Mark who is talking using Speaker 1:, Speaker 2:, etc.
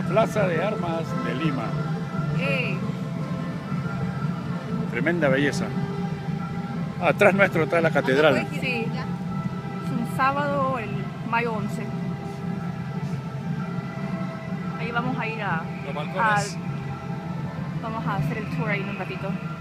Speaker 1: Plaza de Armas de Lima. Tremenda belleza. Atrás nuestro está la catedral.
Speaker 2: Sí, es un sábado, el mayo 11. Ahí vamos a ir
Speaker 3: Los balcones.
Speaker 2: vamos a hacer el tour ahí en un ratito.